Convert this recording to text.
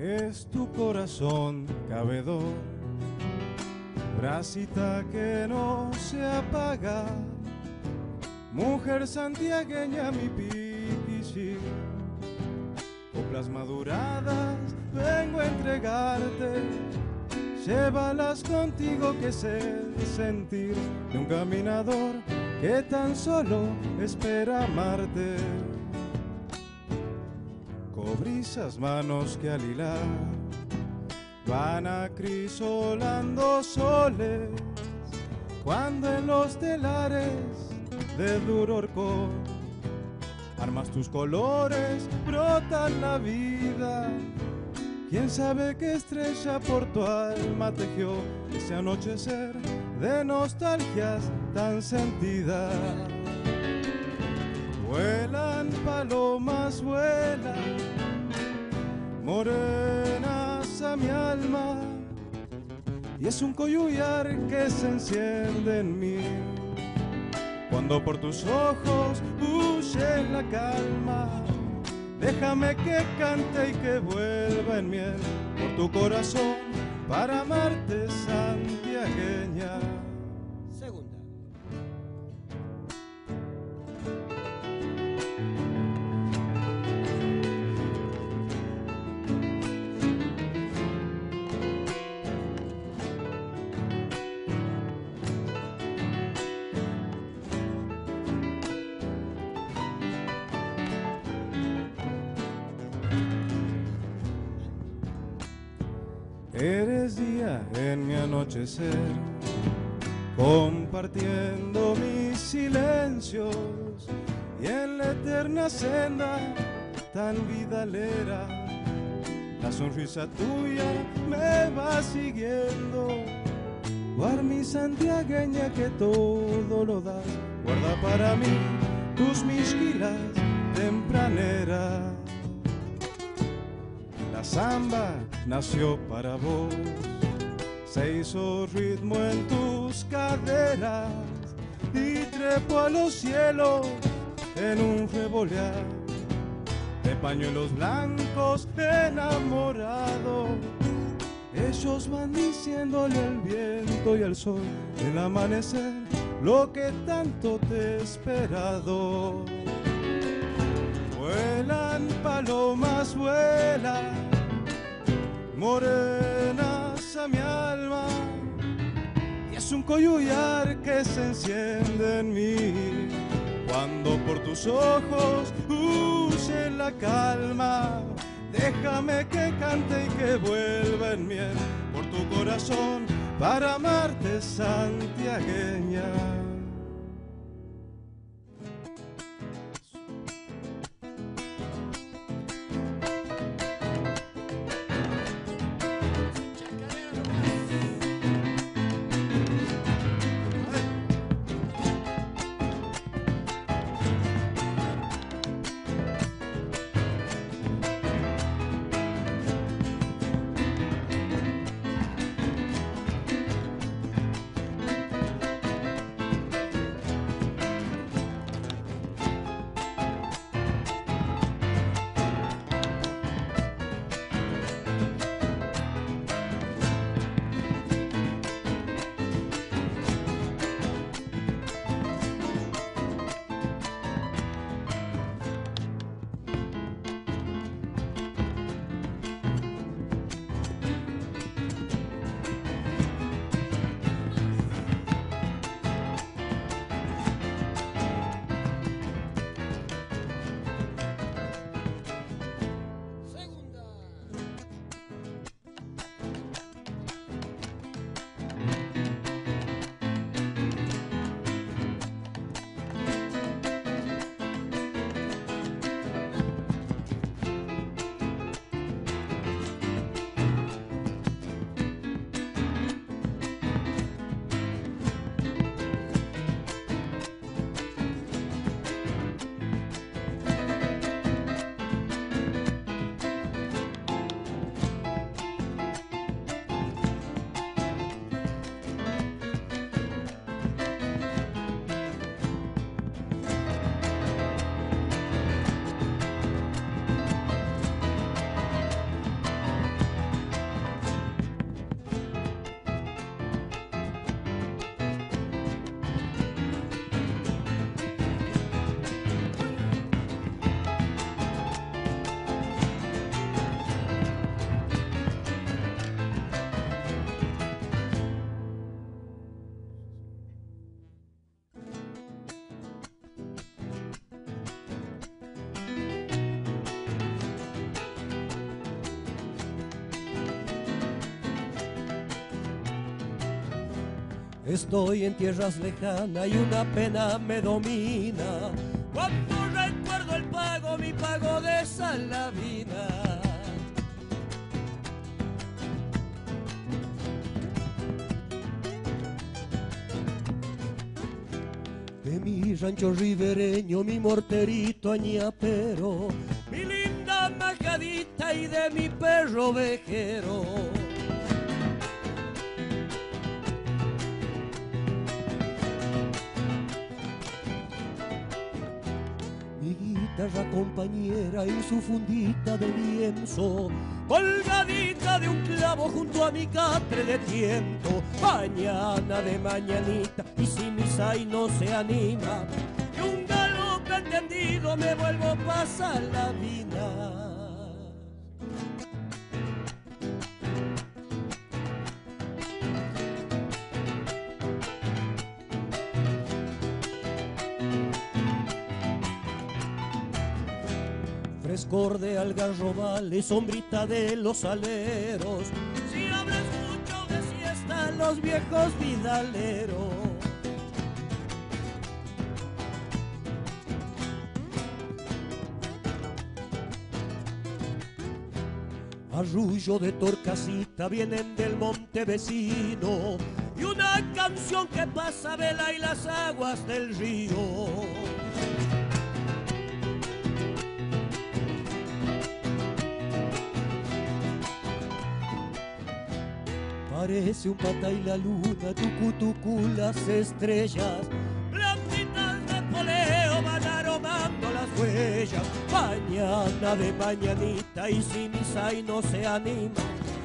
es tu corazón cabedor, bracita que no se apaga, mujer santiagueña mi piquichi. Coplas maduradas vengo a entregarte, llévalas contigo que es el sentir de un caminador que tan solo espera amarte. Cobrizas manos que al hilar van acrisolando soles, cuando en los telares de duro horcón armas tus colores, brotan la vida. Quién sabe qué estrella por tu alma tejió ese anochecer de nostalgias tan sentidas. Vuelan palomas, vuelan morenas a mi alma, y es un coyuyar que se enciende en mí cuando por tus ojos huye la calma. Déjame que cante y que vuelva en miel por tu corazón para amarte, santiagueña. Segunda. Eres día en mi anochecer, compartiendo mis silencios, y en la eterna senda tan vidalera, la sonrisa tuya me va siguiendo. Guarmi santiagueña que todo lo das, guarda para mí tus misquilas tempraneras. La samba nació para vos, se hizo ritmo en tus caderas y trepó a los cielos en un revolear de pañuelos blancos enamorados. Ellos van diciéndole al viento y al sol el amanecer lo que tanto te he esperado. Vuelan palomas, vuelan morenas a mi alma, y es un coyuyar que se enciende en mí cuando por tus ojos huye la calma. Déjame que cante y que vuelva en miel por tu corazón para amarte, santiagueña. Estoy en tierras lejanas y una pena me domina. Cuando recuerdo el pago, mi pago de Salavina. De mi rancho ribereño, mi morterito añapero, mi linda majadita y de mi perro ovejero. Mi guitarra compañera y su fundita de lienzo, colgadita de un clavo junto a mi catre de tiento. Mañana de mañanita, y si mi sai no se anima, y un galope entendido me vuelvo a pasar la vida. Frescor de algarrobales, sombrita de los aleros, si hablas mucho de siesta los viejos vidaleros. Arrullo de Torcasita vienen del monte vecino, y una canción que pasa vela y las aguas del río. Parece un pata y la luna, tucu tucu las estrellas, plantitas de poleo van aromando las huellas. Mañana de mañanita, y si mi sai no se anima,